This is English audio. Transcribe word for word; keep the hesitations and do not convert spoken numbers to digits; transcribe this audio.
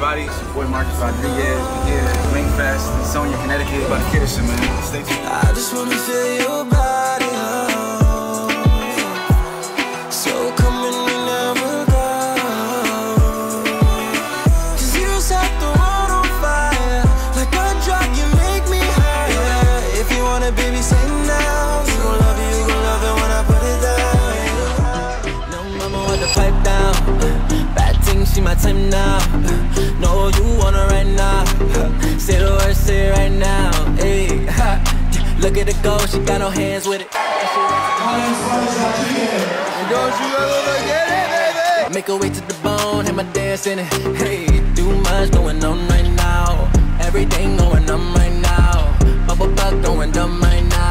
everybody? It's your boy Marcus Rodriguez. We're here at Ringfest in Sonia, Connecticut. About to get us, man. Stay tuned. I just wanna feel your body, oh. So come and we never go. Cause you set the world on fire. Like a drug, you make me higher. If you want it, baby, say now. You gon' love it, you gon' love it when I put it down. No mama want the pipe down. Bad thing, she my time now. No, you want her right now. Say the word, say it right now. Hey, ha. Look at it go, she got no hands with it. Don't you ever forget it, baby. Make her wait to the bone, have my dance in it. Hey, too much going on right now. Everything going on right now. Bubble butt going dumb right now.